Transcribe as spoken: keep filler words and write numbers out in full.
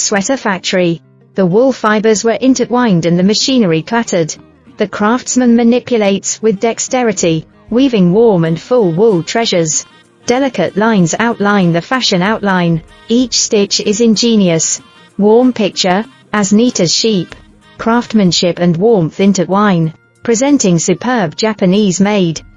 sweater factory. The wool fibers were intertwined and the machinery clattered. The craftsman manipulates with dexterity, weaving warm and full wool treasures. Delicate lines outline the fashion outline. Each stitch is ingenious. Warm picture, as neat as sheep. Craftsmanship and warmth intertwine, presenting superb Japanese-made,